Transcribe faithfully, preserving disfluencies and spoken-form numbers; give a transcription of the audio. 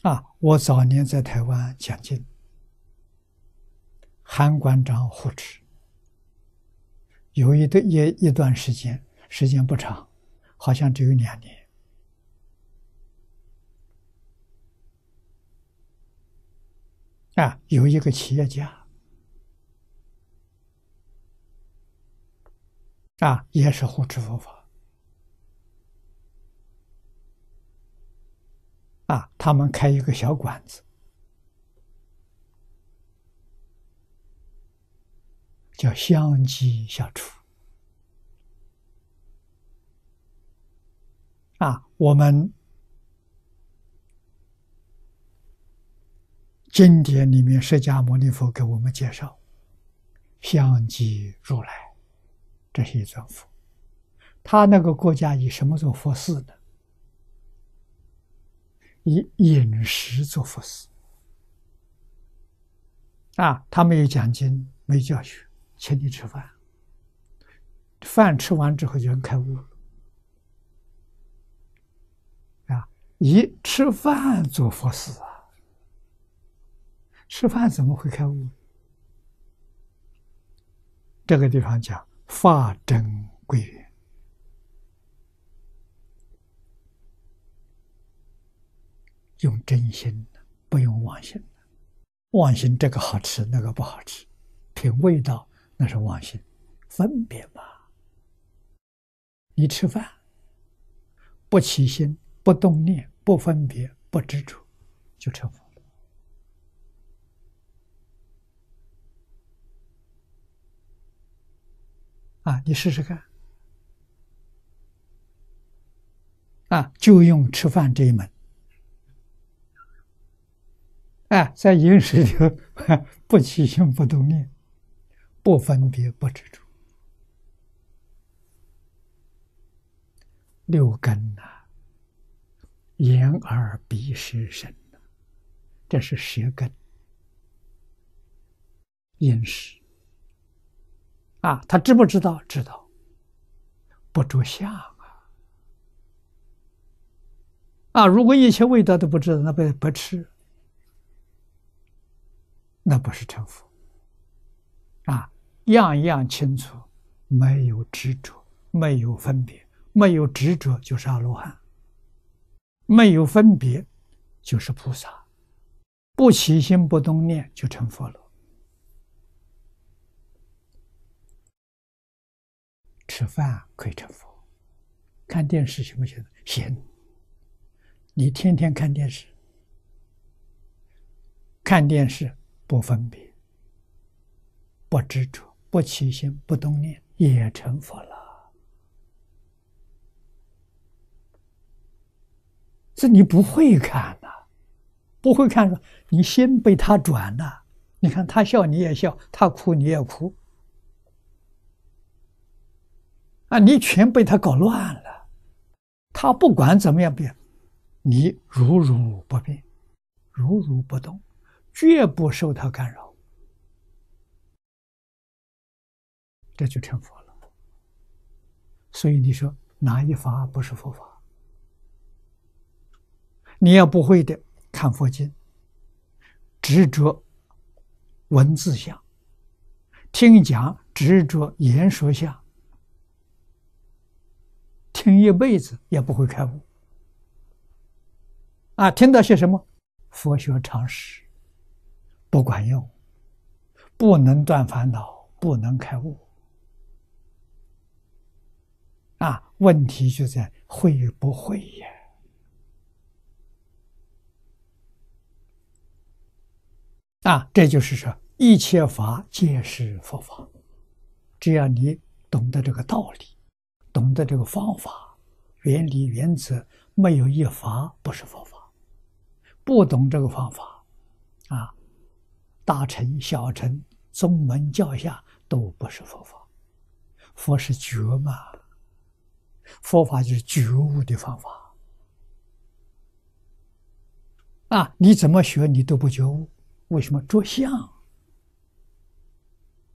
啊，我早年在台湾讲经，韩馆长护持，有一段一一段时间，时间不长，好像只有两年。啊，有一个企业家，啊，也是护持佛法，啊，他们开一个小馆子，叫香积小厨。啊，我们经典里面，释迦牟尼佛给我们介绍，香积如来，这是一尊佛。他那个国家以什么做佛寺呢？以饮食做佛寺。啊，他没有讲经，没教学，请你吃饭，饭吃完之后就能开悟了。啊，以吃饭做佛寺啊，吃饭怎么会开悟？这个地方讲法真归元，用真心的，不用妄心的。妄心这个好吃，那个不好吃，凭味道那是妄心，分别嘛。你吃饭不起心，不动念，不分别，不执着，就成佛了。啊，你试试看。啊，就用吃饭这一门。啊，在饮食里头，不起心，不动念，不分别，不执着，六根呐、啊，眼耳鼻舌身，这是舌根。饮食啊，他知不知道？知道，不着相啊。啊，如果一切味道都不知道，那不不吃。那不是成佛啊！样样清楚，没有执着，没有分别，没有执着就是阿罗汉，没有分别就是菩萨，不起心不动念就成佛了。吃饭可以成佛，看电视行不行？行。你天天看电视，看电视。不分别，不执着，不起心，不动念，也成佛了。这你不会看呐、啊，不会看，你心被他转了。你看他笑你也笑，他哭你也哭，啊，你全被他搞乱了。他不管怎么样变，你如如不变，如如不动。绝不受他干扰，这就成佛了。所以你说哪一法不是佛法？你要不会的，看佛经，执着文字相，听讲执着言说相，听一辈子也不会开悟。啊，听到些什么？佛学常识。不管用，不能断烦恼，不能开悟。啊，问题就在会不会呀？啊，这就是说，一切法皆是佛法。只要你懂得这个道理，懂得这个方法、原理、原则，没有一法不是佛法。不懂这个方法，啊。大乘、小乘、宗门、教下都不是佛法。佛是觉嘛，佛法就是觉悟的方法。啊，你怎么学你都不觉悟，为什么？着相。